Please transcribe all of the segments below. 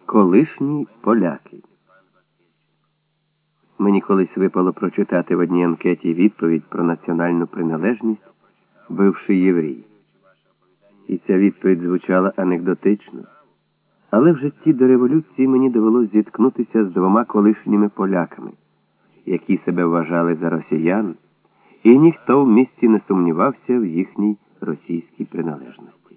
Колишні поляки. Мені колись випало прочитати в одній анкеті відповідь про національну приналежність бивший єврей. І ця відповідь звучала анекдотично. Але в житті до революції мені довелось зіткнутися з двома колишніми поляками, які себе вважали за росіян, і ніхто в місті не сумнівався в їхній російській приналежності.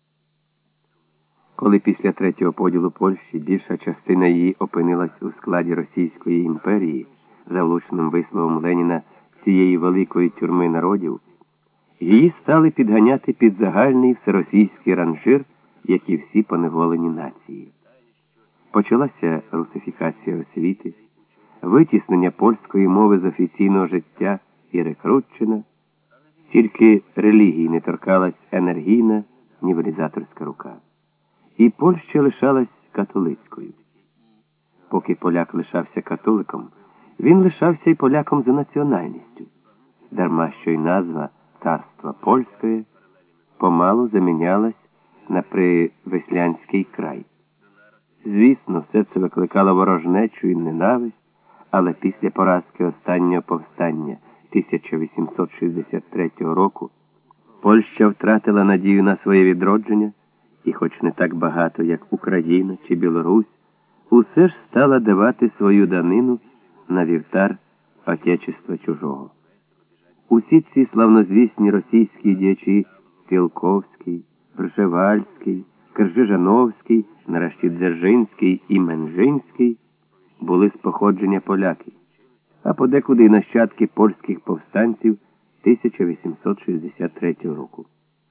Коли після третього поділу Польщі більша частина її опинилась у складі Російської імперії, за влучним висловом Леніна цієї великої тюрми народів, її стали підганяти під загальний всеросійський ранжир, як і всі поневолені нації. Почалася русифікація освіти, витіснення польської мови з офіційного життя і рекрутчина, тільки релігії не торкалась енергійна нівелізаторська рука. І Польща лишалась католицькою. Поки поляк лишався католиком, він лишався і поляком за національністю, дарма що й назва «Царство Польське» помалу замінялась на Привеслянський край. Звісно, все це викликало ворожнечу і ненависть, але після поразки останнього повстання 1863 року Польща втратила надію на своє відродження, і хоч не так багато, як Україна чи Білорусь, усе ж стала давати свою данину на вівтар Отечества чужого. Усі ці славнозвісні російські діячі Пілковський, Пржевальський, Кржижановський, нарешті Дзержинський і Менжинський були з походження поляки, а подекуди й нащадки польських повстанців 1863 року.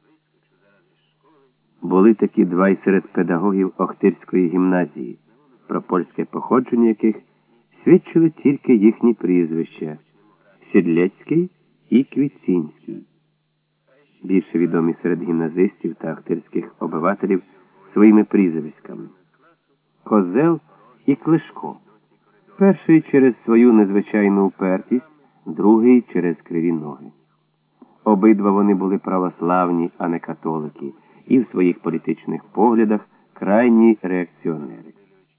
Були такі два й серед педагогів Охтирської гімназії, про польське походження яких свідчили тільки їхні прізвища – Сідлецький і Квітцінський. Більше відомі серед гімназистів та охтирських обивателів своїми прізвиськами – Козел і Клишко. Перший через свою незвичайну упертість, другий через криві ноги. Обидва вони були православні, а не католики, і в своїх політичних поглядах крайні реакціонери.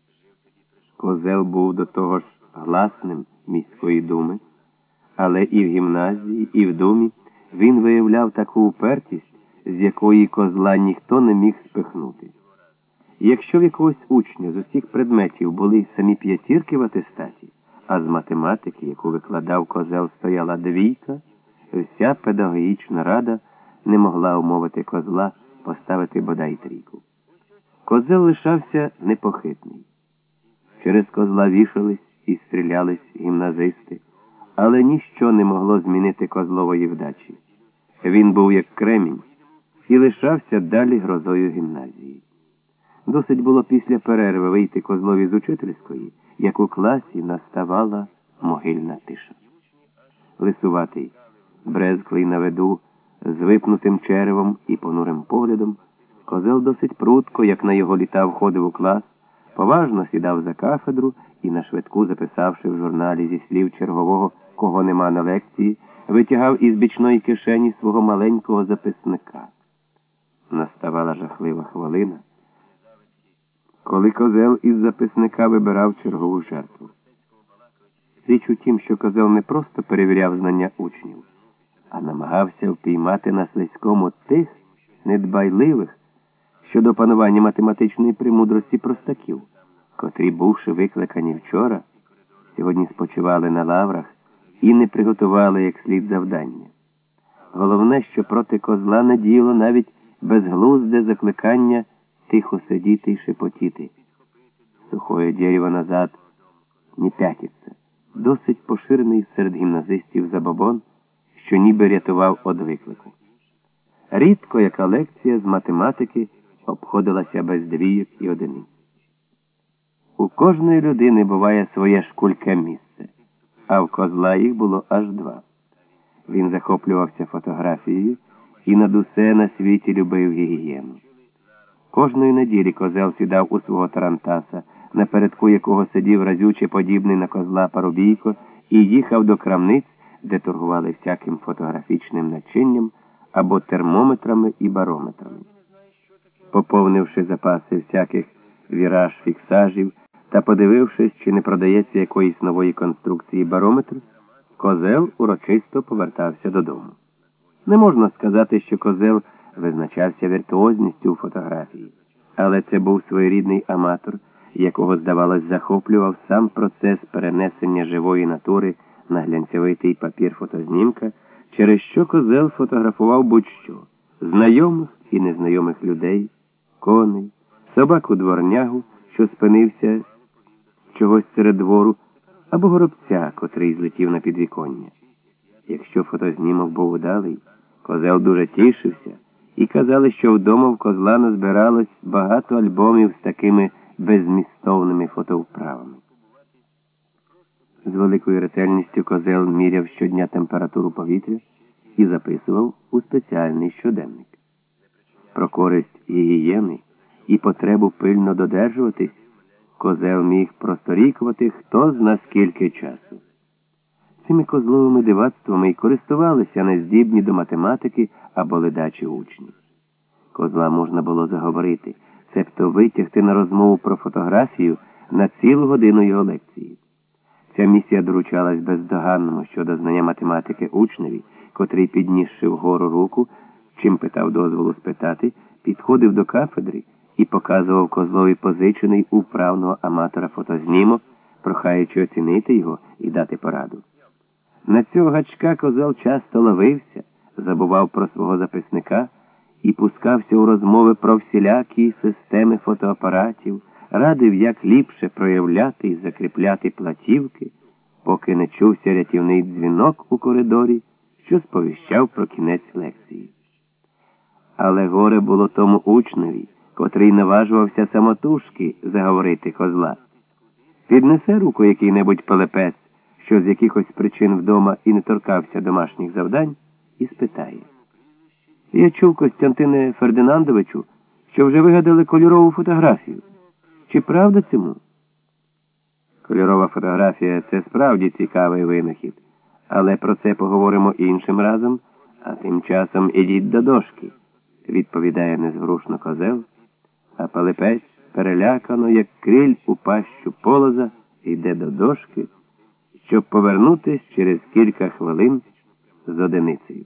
Козел був до того ж гласним міської думи, але і в гімназії, і в думі він виявляв таку упертість, з якої козла ніхто не міг спихнути. Якщо в якогось учня з усіх предметів були самі п'ятірки в атестаті, а з математики, яку викладав Козел, стояла двійка, вся педагогічна рада не могла умовити козла поставити бодай трійку. Козел лишався непохитний. Через козла вішались і стрілялись гімназисти, але ніщо не могло змінити козлової вдачі. Він був як кремінь і лишався далі грозою гімназії. Досить було після перерви вийти козлові з учительської, як у класі наставала могильна тиша. Лисуватий, брезклий на виду, з випнутим черевом і понурим поглядом, Козел досить прудко, як на його літа входив у клас, поважно сідав за кафедру і, нашвидку записавши в журналі зі слів чергового, кого нема на лекції, витягав із бічної кишені свого маленького записника. Наставала жахлива хвилина, коли Козел із записника вибирав чергову жертву. Річ у тім, що Козел не просто перевіряв знання учнів, а намагався впіймати на слизькому тих недбайливих щодо панування математичної премудрості простаків, котрі, бувши викликані вчора, сьогодні спочивали на лаврах і не приготували як слід завдання. Головне, що проти Козла не діяло навіть безглузде закликання тихо сидіти й шепотіти. Сухое дерево назад не пятиться. Досить поширений серед гімназистів забобон, що ніби рятував од виклику. Рідко яка лекція з математики обходилася без двійок і одиниць. У кожної людини буває своє шкульке місце, а в Козла їх було аж два. Він захоплювався фотографією і над усе на світі любив гігієну. Кожної неділі Козел сідав у свого тарантаса, напередку якого сидів разюче подібний на Козла Парубійко, і їхав до крамниць, де торгували всяким фотографічним начинням або термометрами і барометрами. Поповнивши запаси всяких віраж фіксажів та подивившись, чи не продається якоїсь нової конструкції барометр, Козел урочисто повертався додому. Не можна сказати, що Козел визначався віртуозністю у фотографії, але це був своєрідний аматор, якого, здавалось, захоплював сам процес перенесення живої натури на глянцевитий папір фотознімка, через що Козел фотографував будь-що – знайомих і незнайомих людей, коней, собаку-дворнягу, що спинився чогось серед двору, або горобця, котрий злетів на підвіконня. Якщо фотознімок був удалий, Козел дуже тішився, і казали, що вдома в Козла назбиралось багато альбомів з такими беззмістовними фотовправами. З великою ретельністю Козел міряв щодня температуру повітря і записував у спеціальний щоденник. Про користь гігієни і потребу пильно додержуватись Козел міг просторікувати хто зна скільки часу. Цими козловими дивацтвами й користувалися нездібні до математики або ледачі учні. Козла можна було заговорити, цебто витягти на розмову про фотографію на цілу годину його лекції. Ця місія доручалась бездоганному щодо знання математики учневі, котрий, піднісши вгору руку, чим питав дозволу спитати, підходив до кафедри і показував Козлові позичений у вправного аматора фотознімок, прохаючи оцінити його і дати пораду. На цього гачка Козел часто ловився, забував про свого записника і пускався у розмови про всілякі системи фотоапаратів, радив, як ліпше проявляти і закріпляти платівки, поки не чувся рятівний дзвінок у коридорі, що сповіщав про кінець лекції. Але горе було тому учневі, котрий наважувався самотужки заговорити Козла. Піднесе руку який-небудь пелепець, що з якихось причин вдома і не торкався домашніх завдань, і спитає: «Я чув, Костянтине Фердинандовичу, що вже вигадали кольорову фотографію. Чи правда цьому?» Кольорова фотографія – це справді цікавий винахід, але про це поговоримо іншим разом, а тим часом ідіть до дошки, відповідає незворушно Козел, а пелепець, перелякано, як криль у пащу полоза, йде до дошки, щоб повернутись через кілька хвилин з одиницею.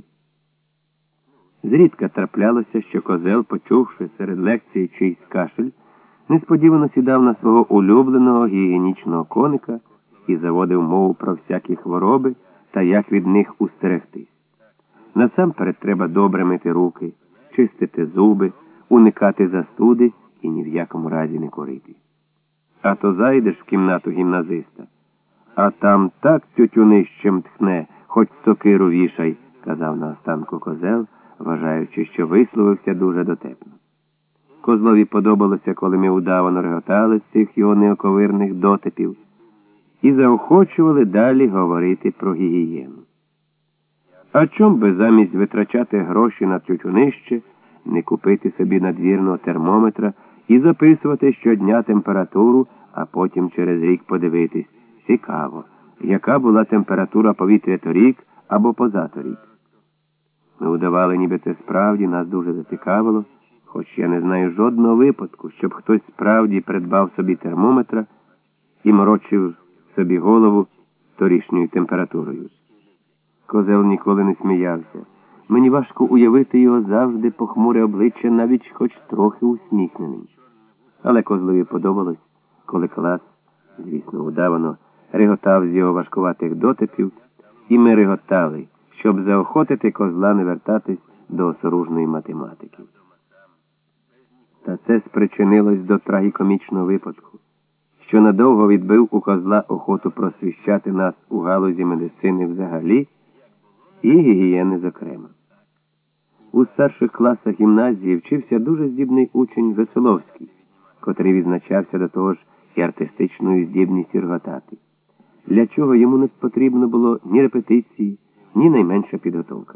Зрідка траплялося, що Козел, почувши серед лекції чийсь кашель, несподівано сідав на свого улюбленого гігієнічного коника і заводив мову про всякі хвороби та як від них устерегтись. Насамперед треба добре мити руки, чистити зуби, уникати застуди і ні в якому разі не курити. А то зайдеш в кімнату гімназиста, а там так тютюнищем тхне, хоч сокиру вішай, казав наостанку Козел, вважаючи, що висловився дуже дотепно. Козлові подобалося, коли ми удавано реготали з цих його неоковирних дотипів і заохочували далі говорити про гігієну. А чом би замість витрачати гроші на тютюнище не купити собі надвірного термометра і записувати щодня температуру, а потім через рік подивитись, цікаво, яка була температура повітря торік або позаторік. Ми удавали, ніби це справді нас дуже зацікавило, хоч я не знаю жодного випадку, щоб хтось справді придбав собі термометра і морочив собі голову торішньою температурою. Козел ніколи не сміявся. Мені важко уявити його завжди похмуре обличчя, навіть хоч трохи усміхненим. Але Козлові подобалось, коли клас, звісно, удавано, реготав з його важкуватих дотипів, і ми реготали, щоб заохотити Козла не вертатись до осоружної математики. Та це спричинилось до трагікомічного випадку, що надовго відбив у Козла охоту просвіщати нас у галузі медицини взагалі і гігієни зокрема. У старших класах гімназії вчився дуже здібний учень Веселовський, котрий відзначався до того ж і артистичною здібністю реготати, для чого йому не потрібно було ні репетиції, ні найменша підготовка.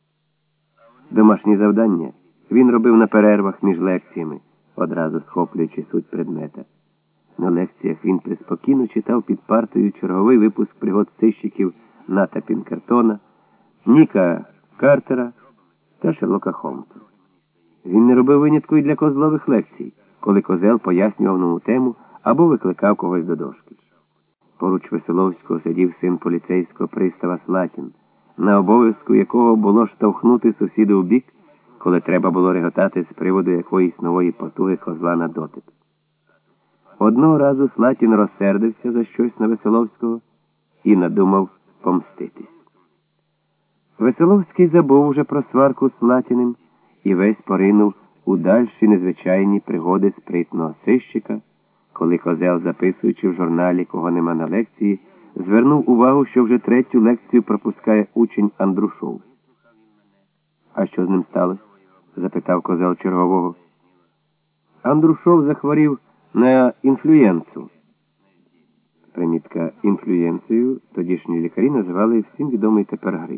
Домашні завдання він робив на перервах між лекціями, одразу схоплюючи суть предмета. На лекціях він приспокійно читав під партою черговий випуск пригод сищиків Ната Пінкертона, Ніка Картера та Шерлока Холмса. Він не робив винятку і для Козлових лекцій, коли Козел пояснював нову тему або викликав когось до дошки. Поруч Веселовського сидів син поліцейського пристава Слатін, на обов'язку якого було штовхнути сусіда у бік, коли треба було реготати з приводу якоїсь нової потуги Козла на дотик. Одного разу Слатін розсердився за щось на Веселовського і надумав помститись. Веселовський забув уже про сварку з Слатіним і весь поринув у дальші незвичайні пригоди спритного сищика, коли Козел, записуючи в журналі «Кого нема на лекції», звернув увагу, що вже третю лекцію пропускає учень Андрушов. «А що з ним сталося?» – запитав Козел чергового. «Андрушов захворів на інфлюенцію». Примітка інфлюенцією тодішні лікарі називали всім відомий тепер грип.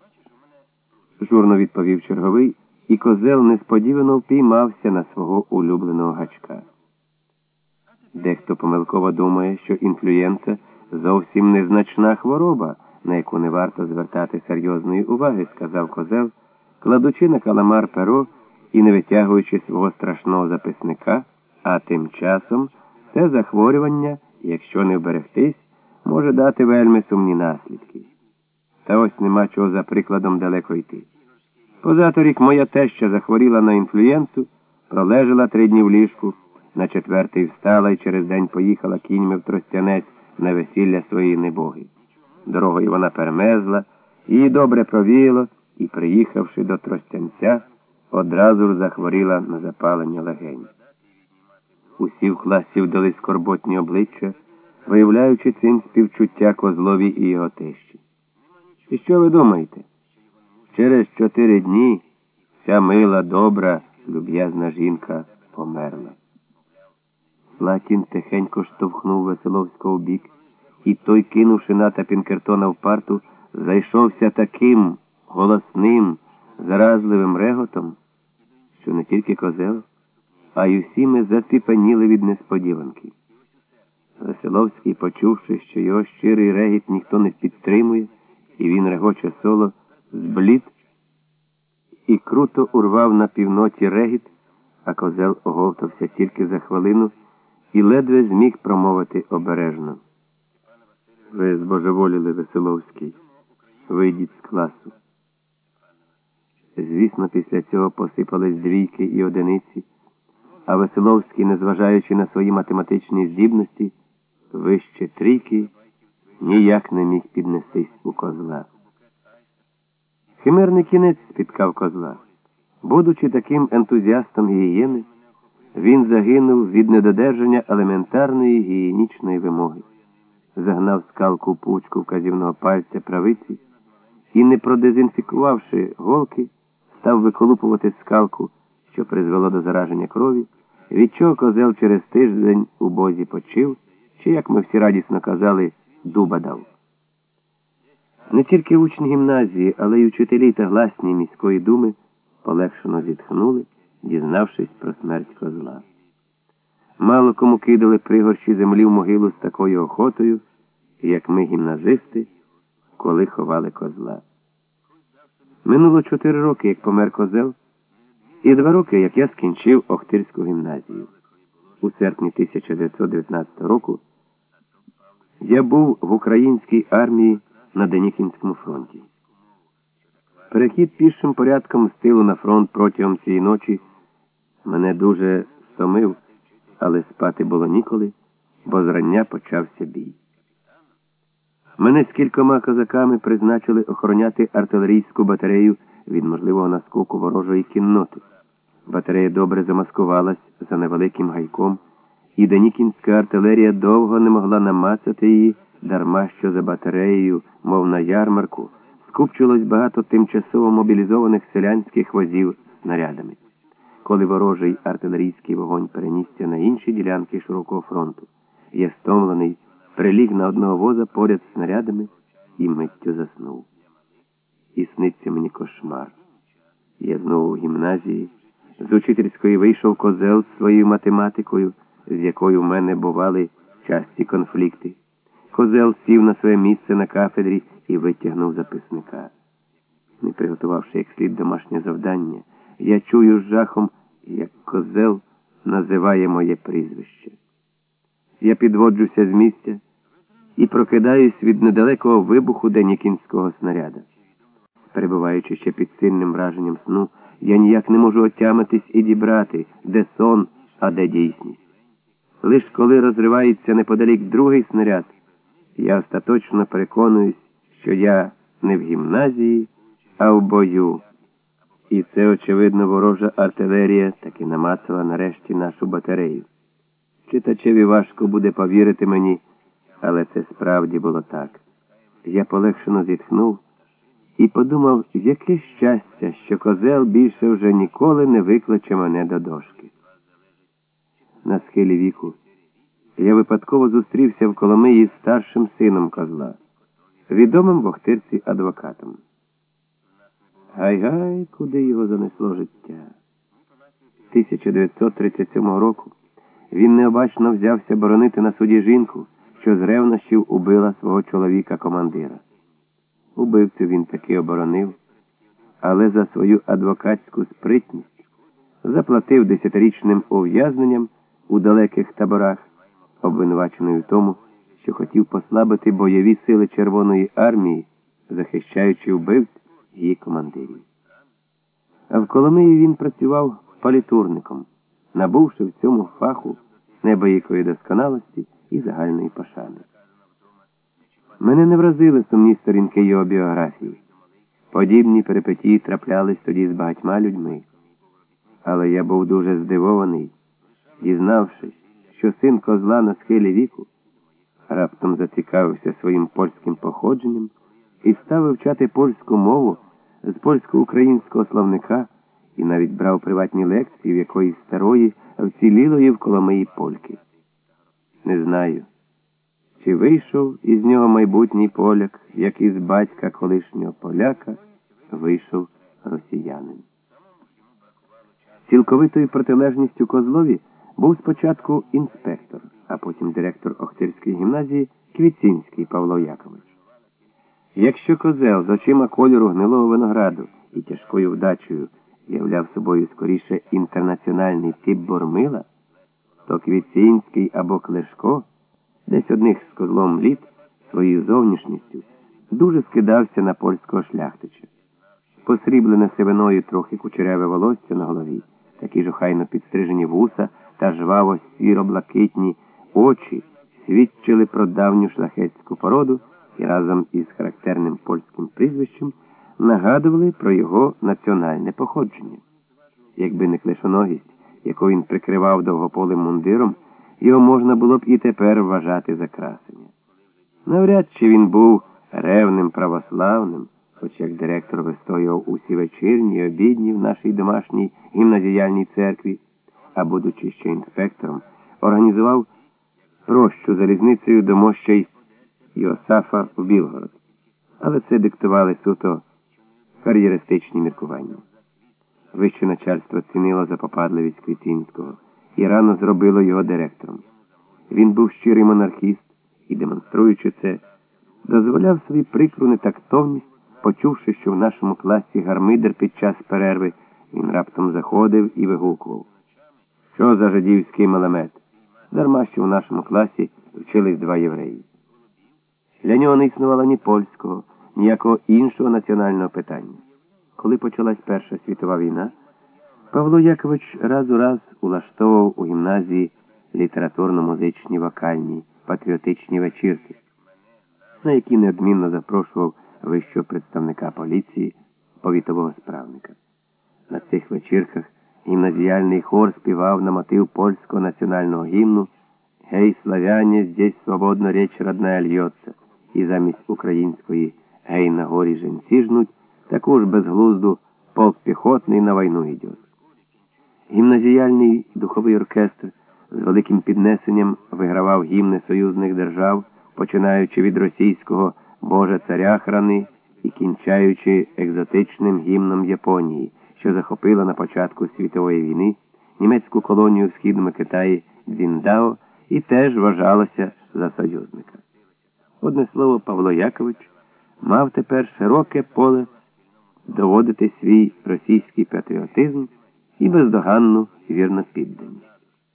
Журно відповів черговий, і Козел несподівано впіймався на свого улюбленого гачка. Дехто помилково думає, що інфлюенца зовсім незначна хвороба, на яку не варто звертати серйозної уваги, сказав Козел, кладучи на каламар перо і не витягуючи свого страшного записника, а тим часом це захворювання, якщо не вберегтись, може дати вельми сумні наслідки. Та ось нема чого за прикладом далеко йти. Позаторік моя теща захворіла на інфлюенцію, пролежала 3 дні в ліжку, на 4-й встала і через день поїхала кіньми в Тростянець на весілля своєї небоги. Дорогою вона перемезла, її добре провіяло, і, приїхавши до Тростянця, одразу ж захворіла на запалення легень. Усі в класі вдали скорботні обличчя, виявляючи цим співчуття Козлові і його тещі. І що ви думаєте? Через 4 дні ця мила, добра, люб'язна жінка померла. Слатін тихенько штовхнув Веселовського в бік, і той, кинувши ната Пінкертона в парту, зайшовся таким голосним, заразливим реготом, що не тільки Козел, а й усі ми заціпеніли від несподіванки. Веселовський, почувши, що його щирий регіт ніхто не підтримує, і він регоче соло, зблід і круто урвав на півноті регіт, а Козел оговтався тільки за хвилину і ледве зміг промовити обережно. Ви збожеволіли, Веселовський. Вийдіть з класу. Звісно, після цього посипались 2 і 1, а Веселовський, незважаючи на свої математичні здібності, вище 3 ніяк не міг піднестись у Козла. Химерний кінець спіткав Козла. Будучи таким ентузіастом гігієни, він загинув від недодержання елементарної гігієнічної вимоги. Загнав скалку в пучку вказівного пальця правиці і, не продезінфікувавши голки, став виколупувати скалку, що призвело до зараження крові, від чого Козел через тиждень у бозі почив, чи, як ми всі радісно казали, дуба дав. Не тільки учні гімназії, але й учителі та гласні міської думи полегшено зітхнули, дізнавшись про смерть Козла. Мало кому кидали пригорщі землі в могилу з такою охотою, як ми, гімназисти, коли ховали Козла. Минуло 4 роки, як помер Козел, і 2 роки, як я скінчив Охтирську гімназію. У серпні 1919 року я був в українській армії на Денікінському фронті. Перехід пішим порядком з тилу на фронт протягом цієї ночі мене дуже стомив, але спати було ніколи, бо зрання почався бій. Мене з кількома козаками призначили охороняти артилерійську батарею від можливого наскоку ворожої кінноти. Батарея добре замаскувалась за невеликим гайком, і денікінська артилерія довго не могла намацати її, дарма що за батареєю, мов на ярмарку, скупчилось багато тимчасово мобілізованих селянських возів з снарядами. Коли ворожий артилерійський вогонь перенісся на інші ділянки широкого фронту, я стомлений, приліг на одного воза поряд з снарядами і миттю заснув. І сниться мені кошмар. Я знову в гімназії. З учительської вийшов Козел з своєю математикою, з якою в мене бували часті конфлікти. Козел сів на своє місце на кафедрі і витягнув записника. Не приготувавши як слід домашнє завдання, я чую з жахом, як Козел називає моє прізвище. Я підводжуся з місця і прокидаюсь від недалекого вибуху денікінського снаряда. Перебуваючи ще під сильним враженням сну, я ніяк не можу отямитись і дібрати, де сон, а де дійсність. Лиш коли розривається неподалік другий снаряд, я остаточно переконуюсь, що я не в гімназії, а в бою. І це, очевидно, ворожа артилерія таки намацала нарешті нашу батарею. Читачеві важко буде повірити мені, але це справді було так. Я полегшено зітхнув і подумав, яке щастя, що козел більше вже ніколи не викличе мене до дошки. На схилі віку я випадково зустрівся в Коломиї з старшим сином козла, відомим в Охтирці адвокатом. Гай-гай, куди його занесло життя. 1937 року він необачно взявся боронити на суді жінку, що з ревнощів убила свого чоловіка-командира. Убивцю він таки оборонив, але за свою адвокатську спритність заплатив 10-річним ув'язненням у далеких таборах, обвинувачений у тому, що хотів послабити бойові сили Червоної армії, захищаючи вбивць її командирів. А в Коломиї він працював палітурником, набувши в цьому фаху неабиякої досконалості і загальної пошани. Мене не вразили сумні сторінки його біографії. Подібні перипетії траплялись тоді з багатьма людьми. Але я був дуже здивований, дізнавшись, що син козла на схилі віку раптом зацікавився своїм польським походженням і став вивчати польську мову з польсько-українського словника і навіть брав приватні лекції в якоїсь старої, вцілілої в Коломиї польки. Не знаю, чи вийшов із нього майбутній поляк, як із батька колишнього поляка вийшов росіянин. Цілковитою протилежністю Козлові був спочатку інспектор, а потім директор Охтирської гімназії Квіцінський Павло Якович. Якщо Козел з очима кольору гнилого винограду і тяжкою вдачею являв собою скоріше інтернаціональний тип Бормила, то Квіцінський або Клешко, десь одних з Козлом літ, своєю зовнішністю, дуже скидався на польського шляхтича. Посріблене сивиною трохи кучеряве волосся на голові, такі ж охайно підстрижені вуса та жваво сіро-блакитні очі свідчили про давню шляхетську породу і разом із характерним польським прізвищем нагадували про його національне походження. Якби не клешоногість, яку він прикривав довгополим мундиром, його можна було б і тепер вважати за красення. Навряд чи він був ревним православним, хоч як директор вистояв усі вечірні й обідні в нашій домашній гімназіальній церкві, а будучи ще інспектором, організував прощу залізницею до мощей Йосафа в Білгород. Але це диктували суто кар'єристичні міркування. Вище начальство цінило запопадливість Квіцінського і рано зробило його директором. Він був щирий монархіст і, демонструючи це, дозволяв собі прикру нетактовність, почувши, що в нашому класі гармидер під час перерви, він раптом заходив і вигукував: «Що за жидівський мелемет?» Дарма, що в нашому класі вчились два євреї. Для нього не існувало ні польського, ніякого іншого національного питання. Коли почалась Перша світова війна, Павло Якович раз у раз улаштовував у гімназії літературно-музичні вокальні, патріотичні вечірки, на які неодмінно запрошував вищого представника поліції, повітового справника. На цих вечірках гімназіальний хор співав на мотив польського національного гімну «Гей, славяне, здесь свободно речь родная льется», і замість української «Гей, на горі женці жнуть» таку ж безглузду «Полк піхотний на війну йдет». Гімназіальний духовий оркестр з великим піднесенням вигравав гімни союзних держав, починаючи від російського «Боже царя храни» і кінчаючи екзотичним гімном Японії, що захопила на початку світової війни німецьку колонію в Східному Китаї Цзіндао і теж вважалося за союзника. Одне слово, Павло Якович мав тепер широке поле доводити свій російський патріотизм і бездоганну вірнопідданість.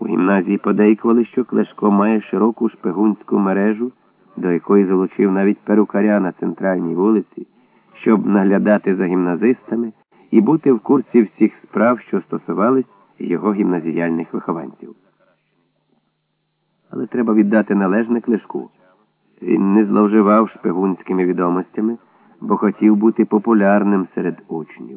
У гімназії подейкували, що Клешко має широку шпигунську мережу, до якої залучив навіть перукаря на центральній вулиці, щоб наглядати за гімназистами і бути в курсі всіх справ, що стосувались його гімназіальних вихованців. Але треба віддати належне Клешку. Він не зловживав шпигунськими відомостями, бо хотів бути популярним серед учнів.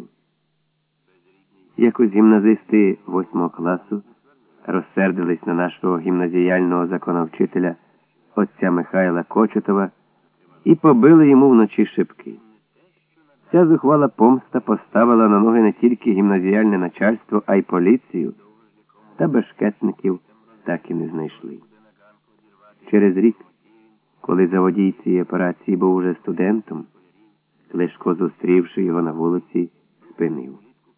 Якось гімназисти 8 класу розсердились на нашого гімназіального законовчителя отця Михайла Кочетова і побили йому вночі шибки. Ця зухвала помста поставила на ноги не тільки гімназіальне начальство, а й поліцію, та бешкетників так і не знайшли. Через рік, коли заводій цієї операції був уже студентом, Клешко, зустрівши його на вулиці, спинив.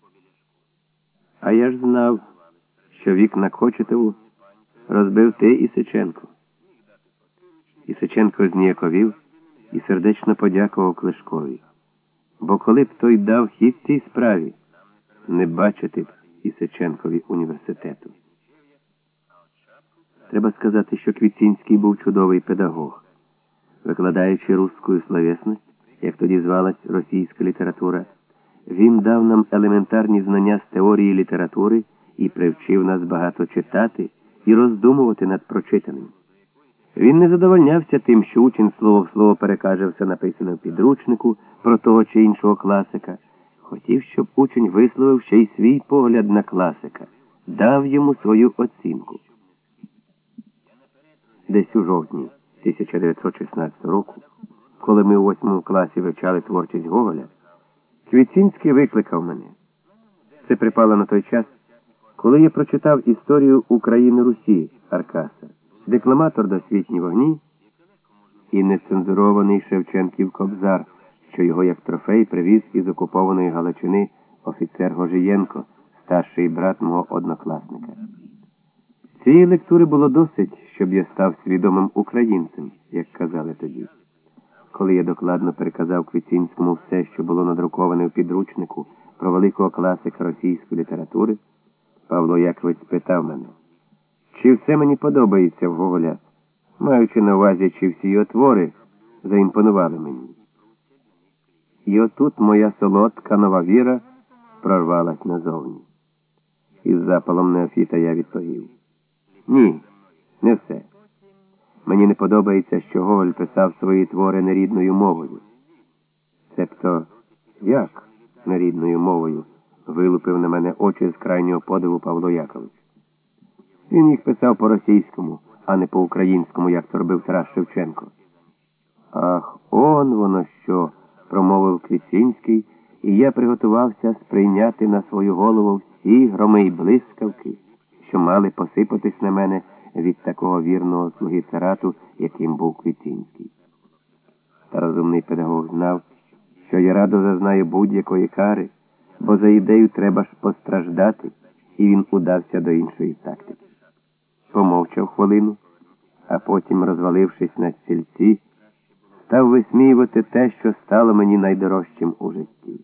А я ж знав, що вікна Кочетову розбив ти, Ісиченко. Ісиченко зніяковів і сердечно подякував Клешкові. Бо коли б той дав хід цій справі, не бачити б Ісиченкові університету. Треба сказати, що Квітцінський був чудовий педагог. Викладаючи русскую словесність, як тоді звалась російська література, він дав нам елементарні знання з теорії літератури і привчив нас багато читати і роздумувати над прочитаним. Він не задовольнявся тим, що учень слово в слово перекаже все написане в підручнику про того чи іншого класика. Хотів, щоб учень висловив ще й свій погляд на класика, дав йому свою оцінку. Десь у жовтні 1916 року, коли ми у 8 класі вивчали творчість Гоголя, Квітцінський викликав мене. Це припало на той час, коли я прочитав історію України Русі Аркаса, декламатор «Досвітні вогні» і нецензурований Шевченків Кобзар, що його як трофей привіз із окупованої Галичини офіцер Гожієнко, старший брат мого однокласника. Цієї лектури було досить, щоб я став свідомим українцем, як казали тоді. Коли я докладно переказав Квітцінському все, що було надруковане в підручнику про великого класика російської літератури, Павло Якович спитав мене, чи все мені подобається в Гоголя, маючи на увазі, чи всі його твори заімпонували мені. І отут моя солодка нова віра прорвалась назовні. Із запалом неофіта я відповів. Ні, не все. Мені не подобається, що Гоголь писав свої твори нерідною мовою. Цебто, як нерідною мовою? Вилупив на мене очі з крайнього подиву Павло Якович. Він їх писав по-російському, а не по-українському, як то робив Тарас Шевченко. Ах, он воно що, промовив Квітцінський, і я приготувався сприйняти на свою голову всі громи й блискавки, що мали посипатись на мене від такого вірного слуги царату, яким був Квітцінський. Та розумний педагог знав, що я радо зазнаю будь-якої кари, бо за ідею треба ж постраждати, і він удався до іншої тактики. Помовчав хвилину, а потім, розвалившись на стільці, став висміювати те, що стало мені найдорожчим у житті.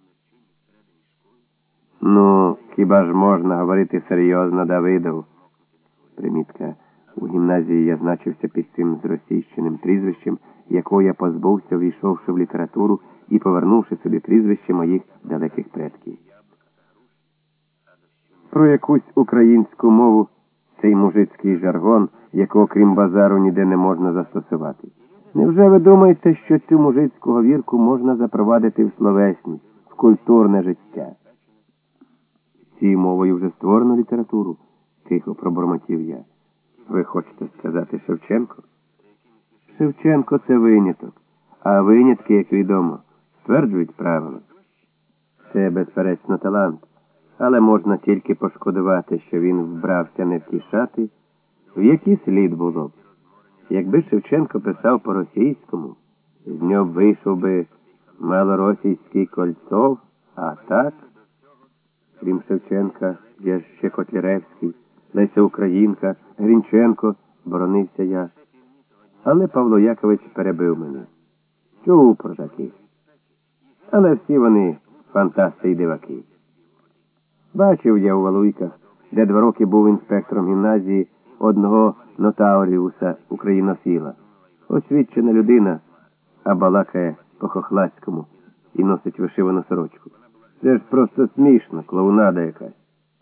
Ну, хіба ж можна говорити серйозно, Давидов? Примітка. У гімназії я значився під цим зросійщеним прізвищем, якого я позбувся, війшовши в літературу і повернувши собі прізвище моїх далеких предків. Про якусь українську мову цей мужицький жаргон, якого крім базару ніде не можна застосувати. Невже ви думаєте, що цю мужицьку говірку можна запровадити в словесність, в культурне життя? Цією мовою вже створено літературу, тихо пробормотів я. Ви хочете сказати Шевченко? Шевченко – це виняток, а винятки, як відомо, стверджують правила. Це, безперечно, талант, але можна тільки пошкодувати, що він вбрався не втішати, в які слід було б. Якби Шевченко писав по-російському, з нього вийшов би малоросійський Кольцов, а так, крім Шевченка, є ще Котляревський, Леся Українка, Грінченко, боронився я. Але Павло Якович перебив мене. Чув про таких. Але всі вони фантасти й диваки. Бачив я у Валуйках, де 2 роки був інспектором гімназії одного нотаріуса українофіла. Освічена людина, а балакає по-хохлацькому і носить вишивану сорочку. Це ж просто смішно, клоунада якась.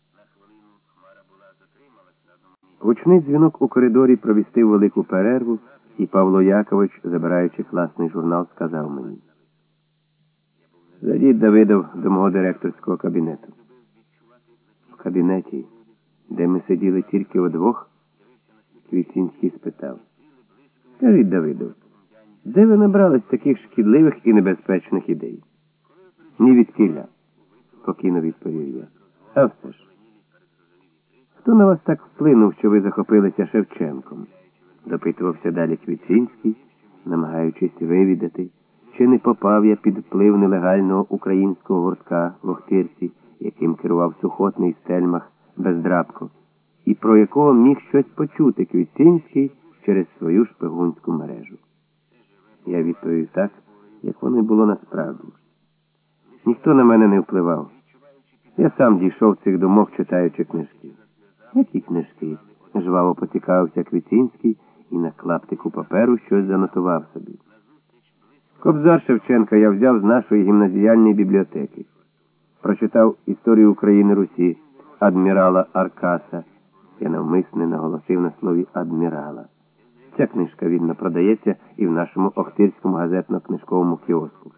Гучний дзвінок у коридорі провістив велику перерву, і Павло Якович, забираючи класний журнал, сказав мені: «Зайдіть, Давидов, до мого директорського кабінету». В кабінеті, де ми сиділи тільки вдвох, Квітінський спитав: «Скажіть, Давидов, де ви набрались таких шкідливих і небезпечних ідей?» «Ні відкіля», – спокійно відповів я. «А все ж, хто на вас так вплинув, що ви захопилися Шевченком?» – допитувався далі Квітінський, намагаючись вивідати, чи не попав я під вплив нелегального українського гуртка в Охтирці, яким керував сухотний Стельмах Бездрабко, і про якого міг щось почути Квітінський через свою шпигунську мережу. Я відповів так, як воно й було насправді. Ніхто на мене не впливав. Я сам дійшов цих думок, читаючи книжки. «Які книжки?» – жваво поцікавився Квітінський і на клаптику паперу щось занотував собі. «Кобзар Шевченка я взяв з нашої гімназіальної бібліотеки. Прочитав історію України Русі адмірала Аркаса». Я навмисне наголосив на слові «адмірала». Ця книжка вільно продається і в нашому Охтирському газетно-книжковому кіоску.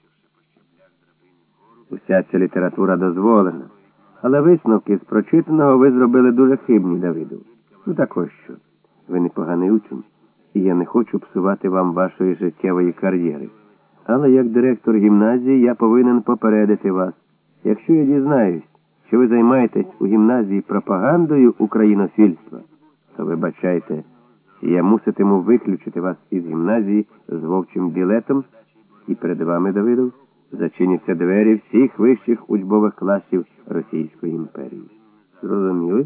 Уся ця література дозволена, але висновки з прочитаного ви зробили дуже хибні, Давиду. Ну так ось що. Ви непоганий учень, і я не хочу псувати вам вашої життєвої кар'єри. Але як директор гімназії я повинен попередити вас. Якщо я дізнаюсь, що ви займаєтесь у гімназії пропагандою українофільства, то вибачайте, я муситиму виключити вас із гімназії з вовчим білетом, і перед вами, Давидов, зачиняться двері всіх вищих учбових класів Російської імперії. Зрозуміли?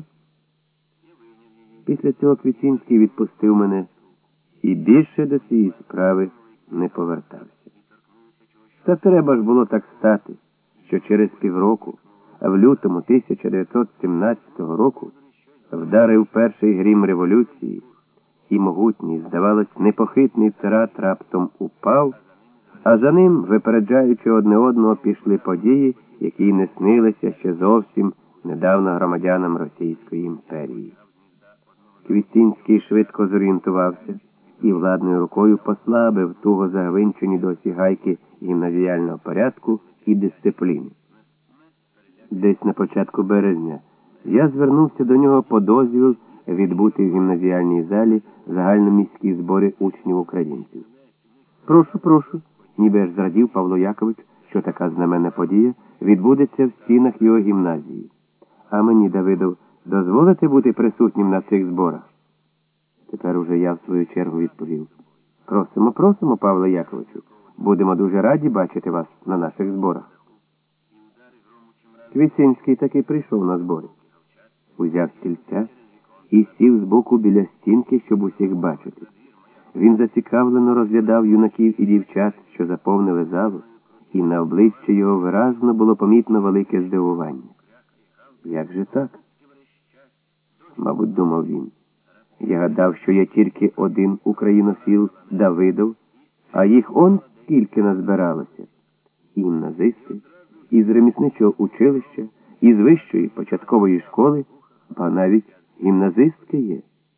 Після цього Квітінський відпустив мене і більше до цієї справи не повертався. Та треба ж було так стати, що через півроку, в лютому 1917 року, вдарив перший грім революції, і могутній, здавалось, непохитний царат раптом упав, а за ним, випереджаючи одне одного, пішли події, які не снилися ще зовсім недавно громадянам Російської імперії. Квітінський швидко зорієнтувався і владною рукою послабив туго загвинчені досі гайки гімназіального порядку і дисципліни. Десь на початку березня я звернувся до нього по дозвіл відбути в гімназіальній залі загальноміські збори учнів-українців. Прошу, ніби аж зрадів Павло Якович, що така знаменна подія відбудеться в стінах його гімназії. А мені, Давидов, дозволите бути присутнім на цих зборах? Тепер уже я в свою чергу відповів: Просимо, Павло Яковичу. Будемо дуже раді бачити вас на наших зборах. Квітінський таки прийшов на збори. Узяв стільця і сів збоку біля стінки, щоб усіх бачити. Він зацікавлено розглядав юнаків і дівчат, що заповнили залу, і на обличчі його виразно було помітно велике здивування. Як же так? Мабуть, думав він. Я гадав, що є тільки один українофіл Давидов, а їх он скільки назбиралося. Гімназисти, із ремісничого училища, із вищої початкової школи, ба навіть гімназистки є.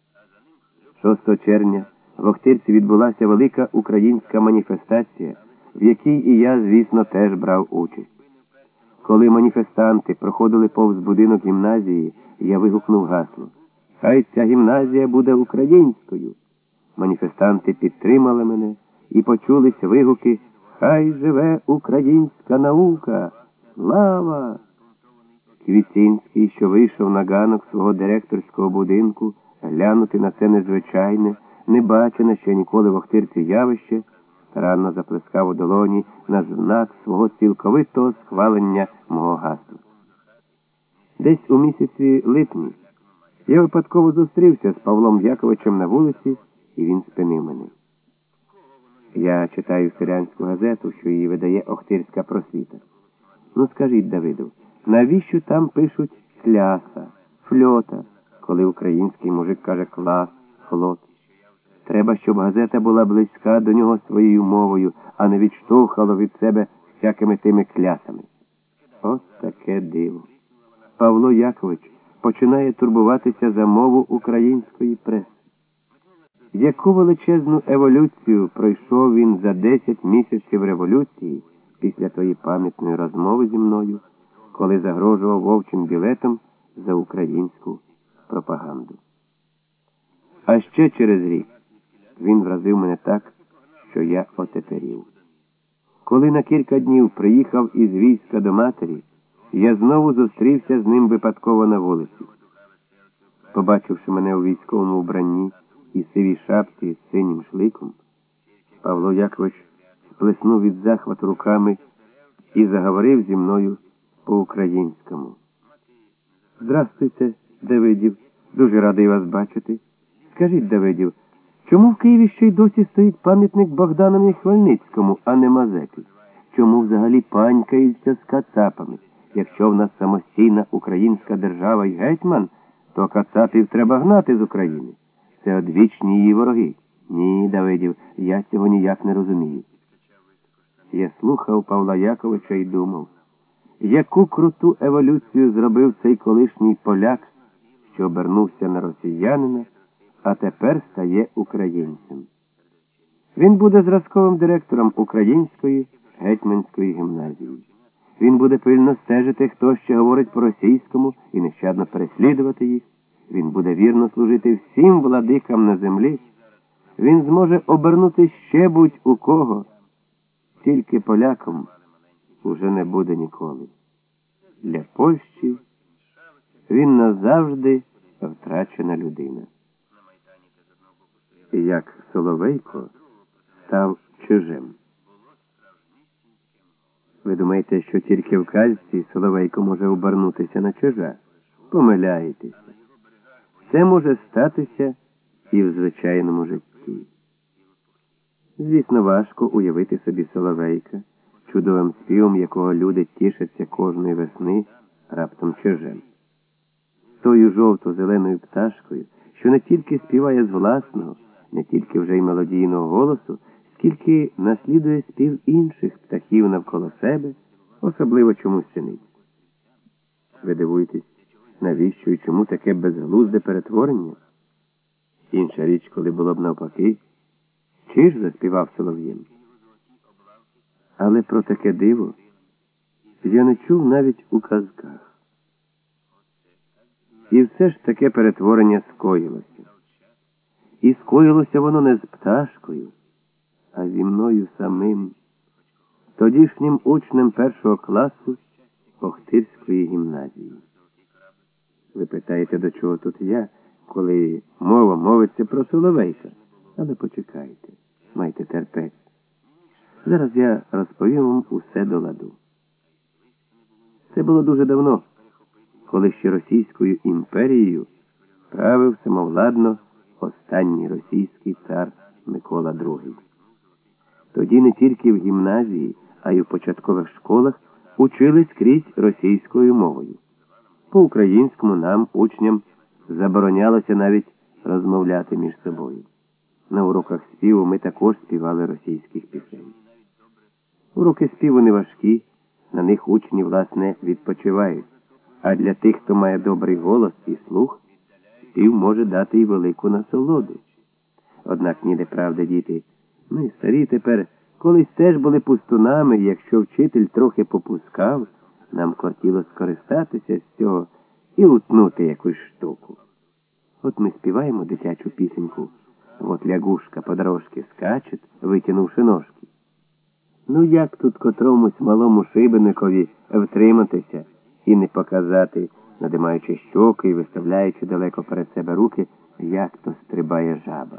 6 червня в Охтирці відбулася велика українська маніфестація, в якій і я, звісно, теж брав участь. Коли маніфестанти проходили повз будинок гімназії, я вигукнув гасло: «Хай ця гімназія буде українською!» Маніфестанти підтримали мене, і почулись вигуки: «Хай живе українська наука! Слава!» Квітінський, що вийшов на ганок свого директорського будинку, глянути на це незвичайне, небачене ще ніколи в Охтирці явище, старанно заплескав у долоні на знак свого цілковитого схвалення мого гасла. Десь у місяці липні я випадково зустрівся з Павлом Яковичем на вулиці, і він спинив мене. Я читаю селянську газету, що її видає Охтирська просвіта. Ну скажіть, Давиду, навіщо там пишуть «Кляса», Фльота, коли український мужик каже клас, флот. Треба, щоб газета була близька до нього своєю мовою, а не відштовхала від себе всякими тими клясами. Ось таке диво. Павло Якович починає турбуватися за мову української преси. Яку величезну еволюцію пройшов він за 10 місяців революції після тої пам'ятної розмови зі мною, коли загрожував вовчим білетом за українську пропаганду. А ще через рік він вразив мене так, що я отетерів. Коли на кілька днів приїхав із війська до матері, я знову зустрівся з ним випадково на вулиці. Побачивши мене у військовому вбранні і сивій шапці з синім шликом, Павло Якович сплеснув від захвату руками і заговорив зі мною по-українському. «Здрастуйте, Давидів, дуже радий вас бачити. Скажіть, Давидів, чому в Києві ще й досі стоїть пам'ятник Богданові Хмельницькому, а не Мазепі? Чому взагалі панькаються з кацапами? Якщо в нас самостійна українська держава і гетьман, то кацапів треба гнати з України. Це одвічні її вороги. Ні, Давидів, я цього ніяк не розумію». Я слухав Павла Яковича і думав, яку круту еволюцію зробив цей колишній поляк, що обернувся на росіянина, а тепер стає українцем. Він буде зразковим директором Української гетьманської гімназії. Він буде пильно стежити, хто ще говорить по-російському, і нещадно переслідувати їх. Він буде вірно служити всім владикам на землі. Він зможе обернути ще будь-у кого. Тільки поляком уже не буде ніколи. Для Польщі він назавжди втрачена людина. Як Соловейко став чужим. Ви думаєте, що тільки в казці Соловейко може обернутися на чужа? Помиляєтеся. Це може статися і в звичайному житті. Звісно, важко уявити собі Соловейка, чудовим співом якого люди тішаться кожної весни, раптом чужим. Тою жовто-зеленою пташкою, що не тільки співає з власного, не тільки вже й мелодійного голосу, скільки наслідує спів інших птахів навколо себе, особливо чомусь синиць. Ви дивуєтесь, навіщо і чому таке безглузде перетворення? Інша річ, коли було б навпаки, чи ж заспівав солов'єм. Але про таке диво я не чув навіть у казках. І все ж таке перетворення скоїлося. І скоїлося воно не з пташкою, а зі мною самим, тодішнім учнем першого класу Охтирської гімназії. Ви питаєте, до чого тут я, коли мова мовиться про Соловейка? Але почекайте, майте терпець. Зараз я розповім вам усе до ладу. Це було дуже давно, коли ще Російською імперією правив самовладно останній російський цар Микола II. Тоді не тільки в гімназії, а й у початкових школах учились скрізь російською мовою. По-українському нам, учням, заборонялося навіть розмовляти між собою. На уроках співу ми також співали російських пісень. Уроки співу не важкі, на них учні, власне, відпочивають. А для тих, хто має добрий голос і слух, спів може дати і велику насолоду. Однак ніде правда, діти. Ми старі тепер, колись теж були пустунами, і якщо вчитель трохи попускав, нам кортіло скористатися з цього і утнути якусь штуку. От ми співаємо дитячу пісеньку. От лягушка по дорожці скачет, витягнувши ножки. Ну як тут котромусь малому шибеникові втриматися і не показати, надимаючи щоки і виставляючи далеко перед себе руки, як то стрибає жаба.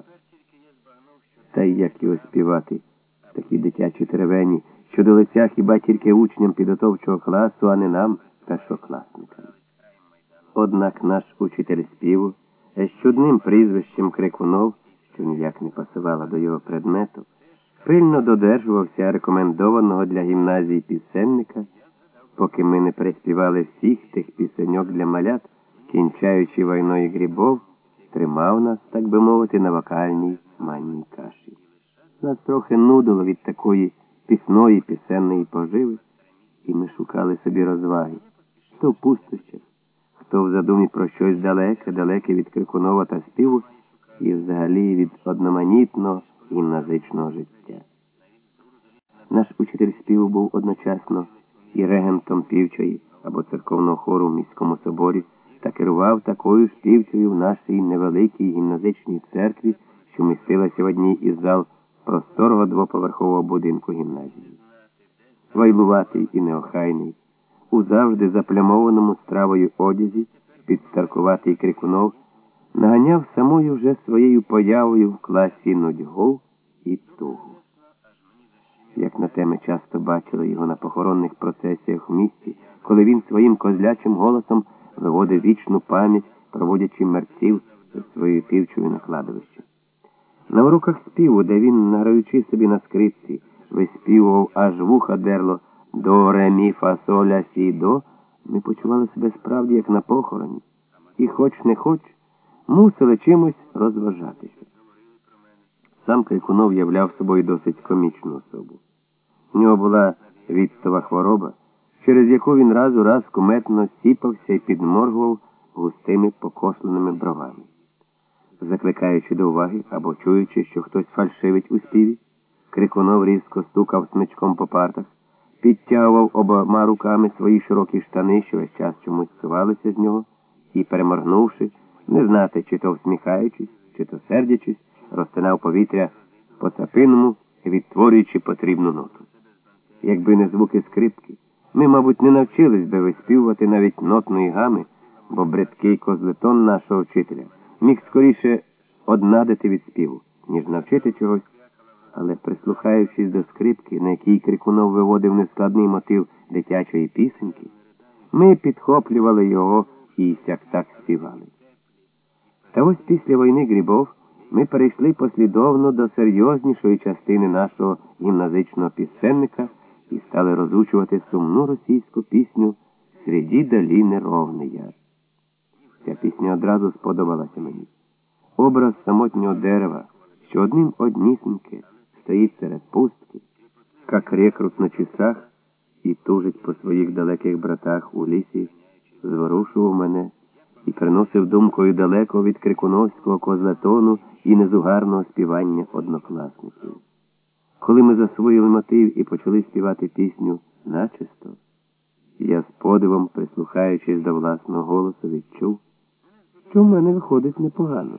Та й як його співати, такі дитячі теревені, що до лиця хіба тільки учням підготовчого класу, а не нам, першокласникам. Однак наш учитель співу з чудним прізвищем Крикунов, що ніяк не пасувала до його предмету, пильно додержувався рекомендованого для гімназії пісенника, поки ми не переспівали всіх тих пісеньок для малят, кінчаючи війною Грибов, тримав нас, так би мовити, на вокальній манній каші. Нас трохи нудило від такої пісної, пісенної поживи, і ми шукали собі розваги. Хто в пустощах, хто в задумі про щось далеке від Крикунова та співу, і взагалі від одноманітного гімназичного життя. Наш учитель співу був одночасно і регентом півчої або церковного хору в міському соборі та керував такою співчою в нашій невеликій гімназичній церкві, що містилася в одній із зал просторого двоповерхового будинку гімназії. Вайлуватий і неохайний, у завжди заплямованому стравою одязі, підстаркуватий Крикунов наганяв самою вже своєю появою в класі нудьгу і тугу. Як на те ми часто бачили його на похоронних процесіях в місті, коли він своїм козлячим голосом виводив вічну пам'ять, проводячи мерців зі своєю півчою на кладовищі. На уроках співу, де він, награючи собі на скрипці, виспівував аж вуха дерло «до, ре, мі, фа, соль, ля, сі, до», ми почували себе справді як на похороні. І хоч не хоч, мусили чимось розважатися. Сам Крикунов являв собою досить комічну особу. У нього була відстова хвороба, через яку він раз у раз куметно сіпався і підморгував густими покошленими бровами. Закликаючи до уваги або чуючи, що хтось фальшивить у співі, Крикунов різко стукав смичком по партах, підтягував обома руками свої широкі штани, що весь час чомусь сувалися з нього, і, переморгнувши, не знати, чи то всміхаючись, чи то сердячись, розтинав повітря по цапиному, відтворюючи потрібну ноту. Якби не звуки скрипки, ми, мабуть, не навчились би виспівувати навіть нотної гами, бо бридкий козлетон нашого вчителя міг скоріше однадити від співу, ніж навчити чогось, але прислухаючись до скрипки, на якій Крикунов виводив нескладний мотив дитячої пісеньки, ми підхоплювали його і сяк-так співали. Та ось після війни Грибов ми перейшли послідовно до серйознішої частини нашого гімназичного пісенника і стали розучувати сумну російську пісню «Среди долини ровний яр». Ця пісня одразу сподобалася мені. Образ самотнього дерева, що однісіньке стоїть серед пустки, як рекрут на часах і тужить по своїх далеких братах у лісі, зворушував мене і приносив думкою далеко від крикуновського козлетону і незугарного співання однокласників. Коли ми засвоїли мотив і почали співати пісню начисто, я з подивом, прислухаючись до власного голосу, відчув, що в мене виходить непогано.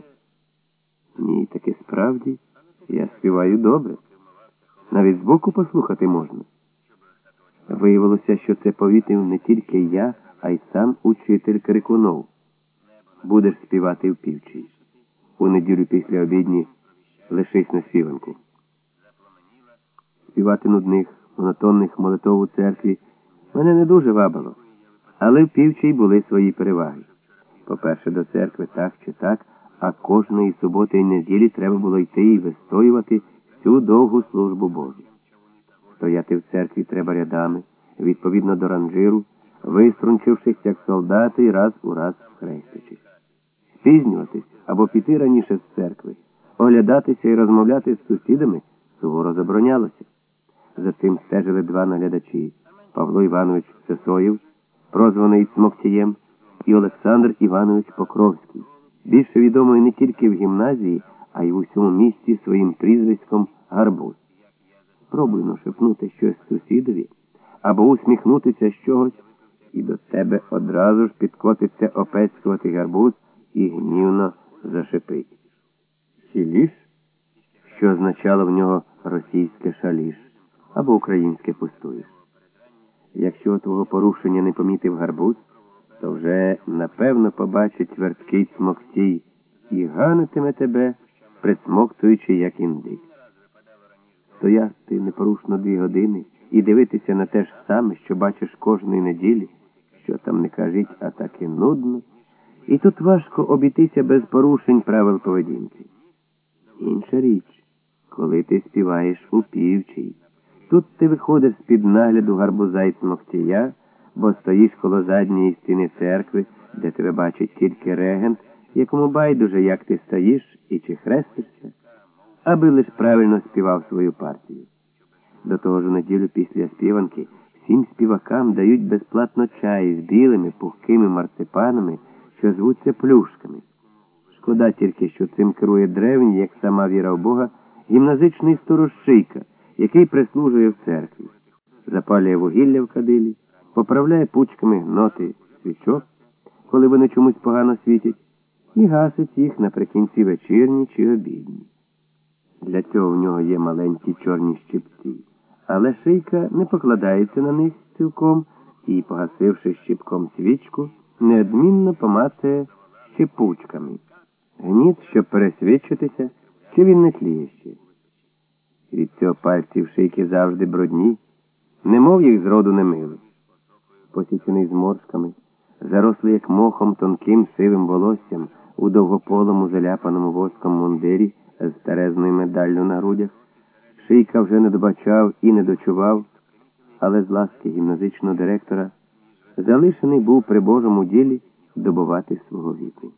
Ні, таки справді, я співаю добре. Навіть збоку послухати можна. Виявилося, що це повітив не тільки я, а й сам учитель Крикунов. Будеш співати в півчій. У неділю після обідні лишись на співанку. Співати нудних, монотонних молитов у церкві мене не дуже вабило, але в півчій були свої переваги. По-перше, до церкви так чи так, а кожної суботи і неділі треба було йти і вистоювати всю довгу службу Божу. Стояти в церкві треба рядами, відповідно до ранжиру, виструнчившись, як солдати, і раз у раз хрестячись. Спізнюватись або піти раніше з церкви, оглядатися і розмовляти з сусідами суворо заборонялося. За цим стежили два наглядачі – Павло Іванович Сесоєв, прозваний Цмоктієм, і Олександр Іванович Покровський, більше відомий не тільки в гімназії, а й в усьому місті своїм прізвиськом Гарбуз. Пробуй шепнути щось сусідові або усміхнутися з чогось, і до тебе одразу ж підкотиться опецькувати гарбуз і гнівно зашипить. Шіліш, що означало в нього російське шаліш або українське пустуєш. Якщо твого порушення не помітив гарбуз, то вже напевно побачить верткий Цмоктій і ганитиме тебе, присмоктуючи, як індик. Стояти непорушно 2 години і дивитися на те ж саме, що бачиш кожної неділі, що там не кажіть, а так і нудно, і тут важко обійтися без порушень правил поведінки. Інша річ, коли ти співаєш у півчій. Тут ти виходиш з-під нагляду гарбуза і Цмоктія, бо стоїш коло задньої стіни церкви, де тебе бачить тільки регент, якому байдуже, як ти стоїш і чи хрестишся, аби лиш правильно співав свою партію. До того ж у неділю після співанки всім співакам дають безплатно чай з білими, пухкими марципанами, що звуться плюшками. Шкода тільки, що цим керує древній, як сама віра в Бога, гімназичний сторож Шийка, який прислужує в церкві, запалює вугілля в кадилі, поправляє пучками ноти свічок, коли вони чомусь погано світять, і гасить їх наприкінці вечірні чи обідні. Для цього в нього є маленькі чорні щипці, але Шийка не покладається на них цілком і, погасивши щипком свічку, неодмінно помацає щепучками. Гніт, щоб пересвідчитися, чи він не тліє ще. Від цього пальці в Шийки завжди брудні, немов їх зроду не мили. Посічений зморшками, зарослий як мохом тонким сивим волоссям у довгополому заляпаному воском мундирі з терезною медаллю на грудях, Шийка вже не добачав і не дочував, але з ласки гімназичного директора залишений був при Божому ділі добувати свого віку.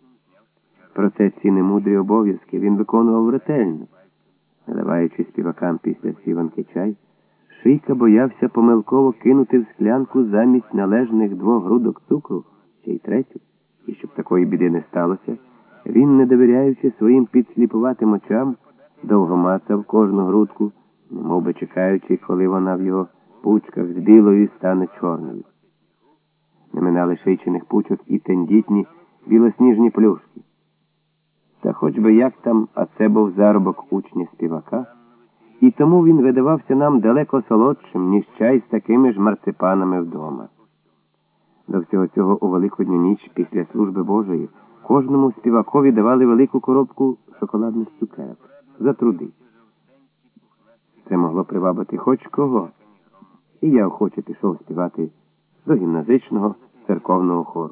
Проте ці немудрі обов'язки він виконував ретельно. Наливаючи співакам після співанки чай, Шийка боявся помилково кинути в склянку замість належних 2 грудок цукру, ще й 3, і щоб такої біди не сталося, він, не довіряючи своїм підсліпуватим очам, довго мацав кожну грудку, немов би чекаючи, коли вона в його пучках з білою стане чорною. Не минали Шийчиних пучок і тендітні білосніжні плюшки. Та хоч би як там, а це був заробок учня-співака, і тому він видавався нам далеко солодшим, ніж чай з такими ж марципанами вдома. До всього цього у Великодню ніч після служби Божої кожному співакові давали велику коробку шоколадних цукерок за труди. Це могло привабити хоч кого, і я охоче пішов співати до гімназичного церковного хору.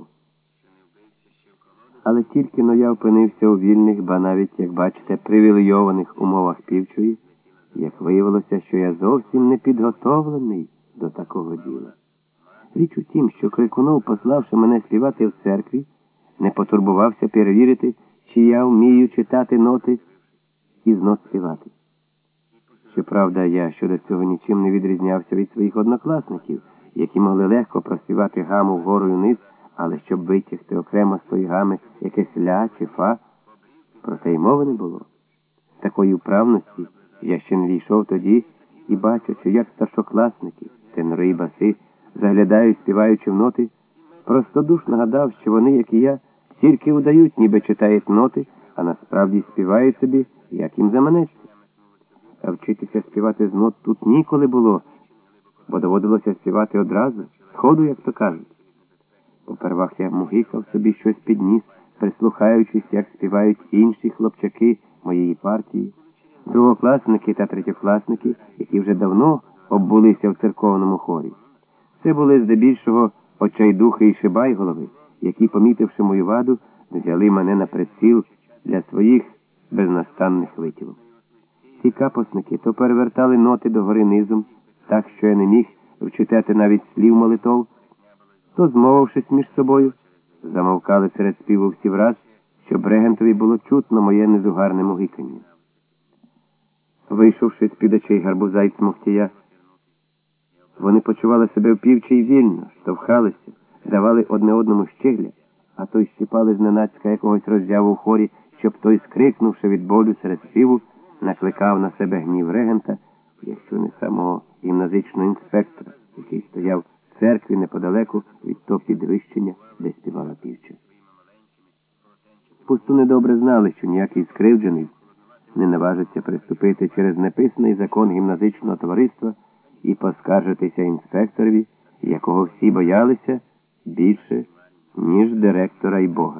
Але тільки-но я опинився у вільних, ба навіть, як бачите, привілейованих умовах півчої, як виявилося, що я зовсім не підготовлений до такого діла. Річ у тім, що Крикунов, пославши мене співати в церкві, не потурбувався перевірити, чи я вмію читати ноти і з нот співати. Щоправда, я щодо цього нічим не відрізнявся від своїх однокласників, які могли легко проспівати гаму вгору і вниз, але щоб витягти окремо з тої гами якесь ля чи фа, про те й мови не було. Такої вправності я ще не війшов тоді і, бачачи, як старшокласники, тенори і баси, заглядають, співаючи в ноти, простодушно гадав, що вони, як і я, тільки удають, ніби читають ноти, а насправді співають собі, як їм заманеться. А вчитися співати з нот тут ніколи було, бо доводилося співати одразу, сходу, як то кажуть. Попервах я мугикав собі щось під ніс, прислухаючись, як співають інші хлопчаки моєї партії, другокласники та третьокласники, які вже давно оббулися в церковному хорі. Це були здебільшого очайдухи і шибайголови, які, помітивши мою ваду, взяли мене на приціл для своїх безнастанних витівок. Ці капосники то перевертали ноти догори низом, так, що я не міг вчитати навіть слів молитов, то, змовившись між собою, замовкали серед співу всі враз, щоб регентові було чутно моє незугарне мугикання. Вийшовши з-під очей гарбуза й цмохтія, вони почували себе впівчі й вільно, штовхалися, давали одне одному щегля, а то й щіпали зненацька якогось роззяву в хорі, щоб той, скрикнувши від болю серед співу, накликав на себе гнів регента, якщо не самого гімназичного інспектора, який стояв в церкві неподалеку від того підвищення, де співала півча. Пустуни добре знали, що ніякий скривджений не наважиться приступити через неписаний закон гімназичного товариства і поскаржитися інспекторові, якого всі боялися більше, ніж директора й Бога.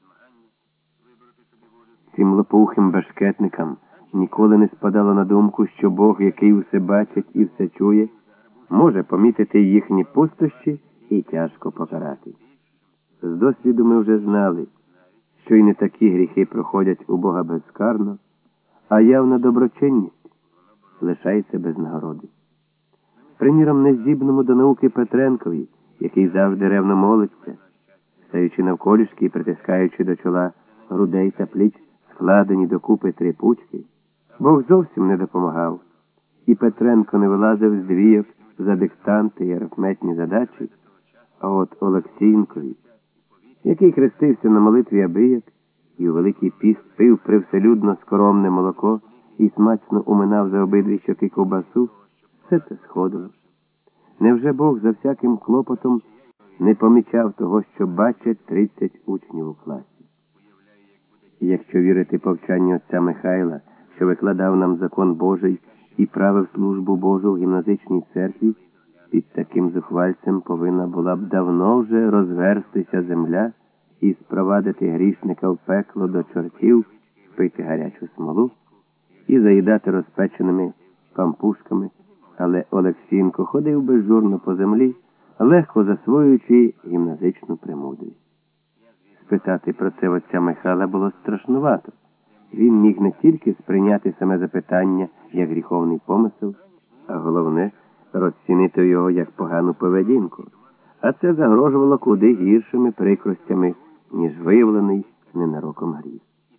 Цим лопоухим башкетникам ніколи не спадало на думку, що Бог, який усе бачить і все чує, може помітити їхні пустощі і тяжко покарати. З досвіду ми вже знали, що й не такі гріхи проходять у Бога безкарно, а явна доброчинність лишається без нагороди. Приміром, нездібному до науки Петренкові, який завжди ревно молиться, стаючи навколішки і притискаючи до чола грудей та пліч складені докупи три пучки, Бог зовсім не допомагав, і Петренко не вилазив з двійок за диктанти і арифметні задачі, а от Олексієнкові, який хрестився на молитві абияк і у Великий піст пив привселюдно скоромне молоко і смачно уминав за обидві щоки ковбасу, все це сходило. Невже Бог за всяким клопотом не помічав того, що бачать 30 учнів у класі? І якщо вірити повчанню отця Михайла, що викладав нам закон Божий і правив службу Божу в гімназичній церкві, під таким зухвальцем повинна була б давно вже розверстися земля і спровадити грішника в пекло до чортів, пити гарячу смолу і заїдати розпеченими пампушками, але Олексієнко ходив безжурно по землі, легко засвоюючи гімназичну премудрість. Спитати про це отця Михайла було страшнувато. Він міг не тільки сприйняти саме запитання як гріховний помисел, а головне – розцінити його як погану поведінку. А це загрожувало куди гіршими прикростями, ніж виявлений ненароком гріх.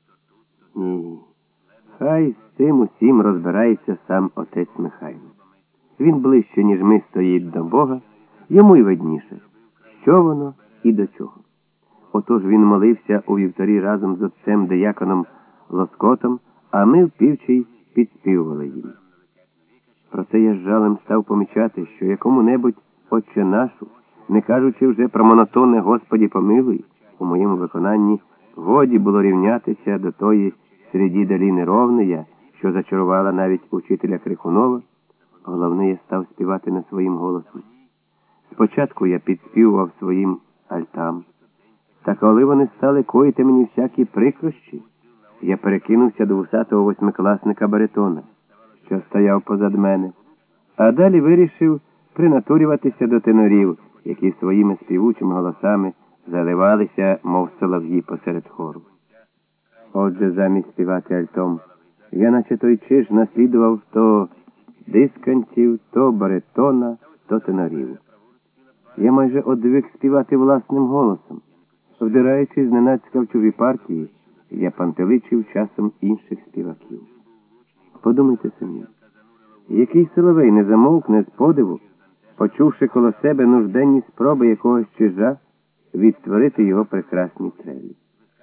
Ні, хай з цим усім розбирається сам отець Михайло. Він ближче, ніж ми, стоїть до Бога, йому й видніше, що воно і до чого. Отож він молився у вівторі разом з отцем дияконом Лоскотом, а ми впівчий підспівували їм. Проте я з жалем став помічати, що якому-небудь «Отче нашу», не кажучи вже про монотонне «Господі помилуй», у моєму виконанні годі було рівнятися до тої «Среді доліни ровної», що зачарувала навіть учителя Крикунова. Головне, я став співати не своїм голосом. Спочатку я підспівував своїм альтам. Та коли вони стали коїти мені всякі прикрощі, я перекинувся до вусатого восьмикласника баритона, що стояв позад мене, а далі вирішив принатурюватися до тенорів, які своїми співучими голосами заливалися, мов солов'ї посеред хору. Отже, замість співати альтом, я наче той чиж наслідував то дискантів, то баритона, то тенорів. Я майже одвик співати власним голосом. Вдираючись зненацька в чужі партії, я пантеличив часом інших співаків. Подумайте самі, який соловей не замовкне з подиву, почувши коло себе нужденні спроби якогось чижа відтворити його прекрасні трелі.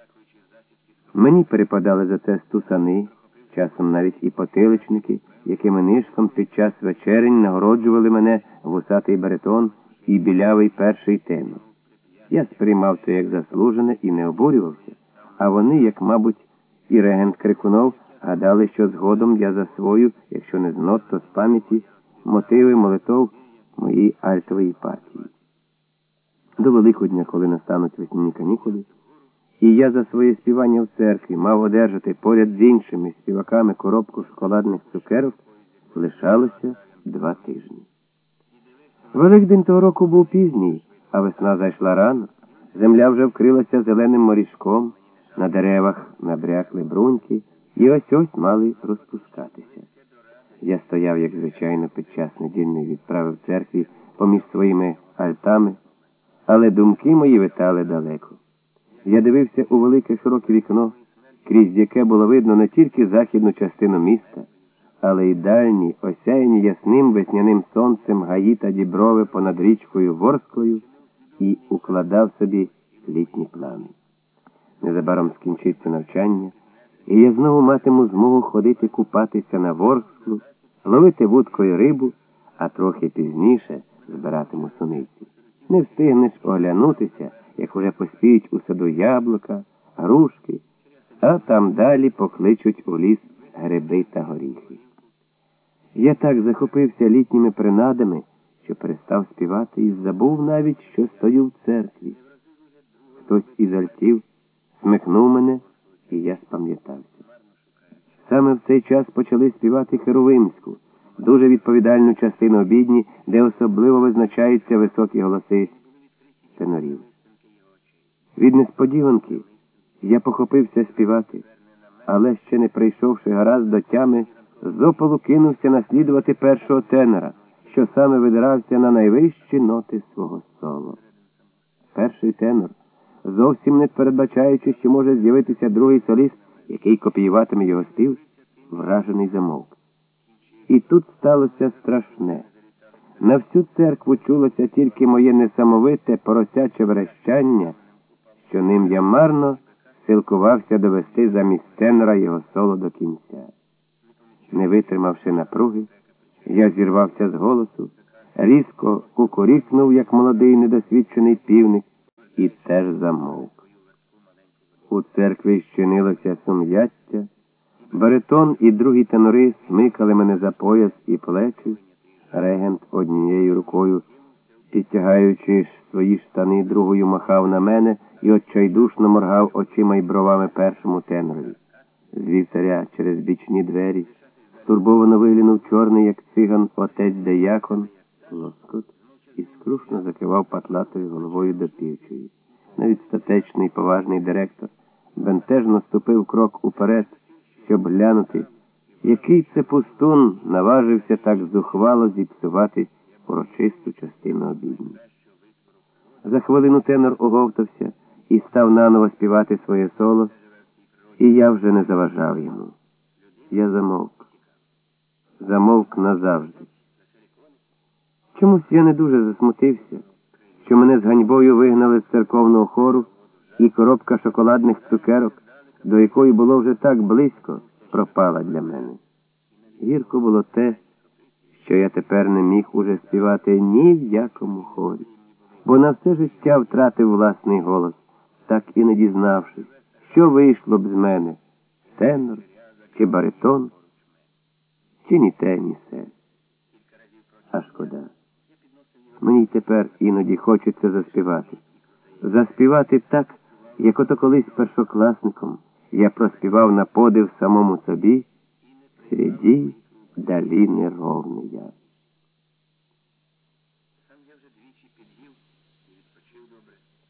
Мені перепадали за це стусани, часом навіть і потиличники, якими нишком під час вечерень нагороджували мене вусатий баритон і білявий перший тенор. Я сприймав це як заслужене і не обурювався, а вони, як, мабуть, і регент Крикунов, гадали, що згодом я засвою, якщо не з нот, то з пам'яті, мотиви молитов моєї альтової партії. До Великодня, коли настануть весняні канікули, і я за своє співання в церкві мав одержати поряд з іншими співаками коробку шоколадних цукерок, лишалося 2 тижні. Великдень того року був пізній, а весна зайшла рано, земля вже вкрилася зеленим морішком, на деревах набрякли бруньки і ось-ось мали розпускатися. Я стояв, як звичайно, під час недільної відправи в церкві поміж своїми альтами, але думки мої витали далеко. Я дивився у велике широке вікно, крізь яке було видно не тільки західну частину міста, але й дальні, осяяні ясним весняним сонцем гаї та діброви понад річкою Ворсклою, і укладав собі літні плани. Незабаром скінчиться навчання, і я знову матиму змогу ходити купатися на Ворсклу, ловити вудкою рибу, а трохи пізніше збиратиму суниці. Не встигнеш оглянутися, як уже поспіють у саду яблука, грушки, а там далі покличуть у ліс гриби та горіхи. Я так захопився літніми принадами, що перестав співати і забув навіть, що стою в церкві. Хтось із альтів смикнув мене, і я спам'ятався. Саме в цей час почали співати херовимську, дуже відповідальну частину обідні, де особливо визначаються високі голоси тенорів. Від несподіванки я похопився співати, але ще не прийшовши гаразд до тями, з опалу кинувся наслідувати першого тенора, що саме видирався на найвищі ноти свого соло. Перший тенор, зовсім не передбачаючи, що може з'явитися другий соліст, який копіюватиме його спів, вражений замовк. І тут сталося страшне. На всю церкву чулося тільки моє несамовите поросяче верещання, що ним я марно силкувався довести замість тенора його соло до кінця. Не витримавши напруги, я зірвався з голосу, різко кукурікнув, як молодий недосвідчений півник, і теж замовк. У церкві щинилося сум'яття, баритон і другі тенори смикали мене за пояс і плечі, регент однією рукою, підтягаючи свої штани, другою махав на мене і отчайдушно моргав очима й бровами першому тенорові. З вівтаря через бічні двері стурбовано виглянув чорний, як циган, отець деякон, Лоскут, і скрушно закивав патлатою головою до півчої. Навіть статечний поважний директор бентежно ступив крок уперед, щоб глянути, який це пустун наважився так зухвало зіпсувати урочисту частину обідні. За хвилину тенор оговтався і став наново співати своє соло, і я вже не заважав йому. Я замовк. Замовк назавжди. Чомусь я не дуже засмутився, що мене з ганьбою вигнали з церковного хору, і коробка шоколадних цукерок, до якої було вже так близько, пропала для мене. Гірко було те, що я тепер не міг уже співати ні в якому хорі, бо на все життя втратив власний голос, так і не дізнавшись, що вийшло б з мене – тенор чи баритон, чи ні те, ні се. А шкода. Мені тепер іноді хочеться заспівати. Заспівати так, як ото колись першокласником я проспівав на подив самому собі «Среди долини ровної». Сам я вже двічі під'їв і відпочив добре.